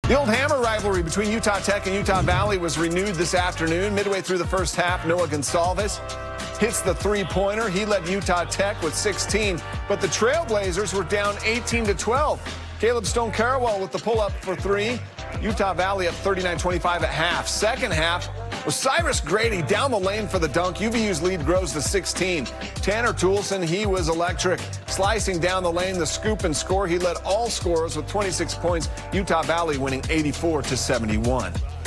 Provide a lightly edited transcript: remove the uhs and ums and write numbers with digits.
The old hammer rivalry between Utah Tech and Utah Valley was renewed this afternoon. Midway through the first half, Noah Gonsalves hits the three-pointer. He led Utah Tech with 16, but the Trailblazers were down 18-12. Caleb Stone-Carawell with the pull-up for three. Utah Valley up 39-25 at half. Second half was Cyrus Grady down the lane for the dunk. UVU's lead grows to 16. Tanner Toulson, he was electric. Slicing down the lane, the scoop and score. He led all scorers with 26 points. Utah Valley winning 84-71.